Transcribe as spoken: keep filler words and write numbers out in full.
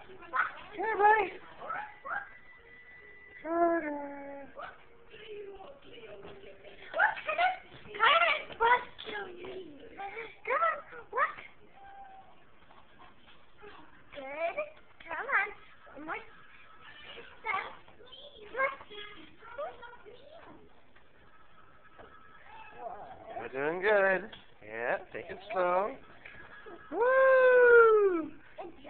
Here, buddy. Carter. Carter, what? Come on, look. Good. Come on. One more step. You're doing good. Yeah, take it slow.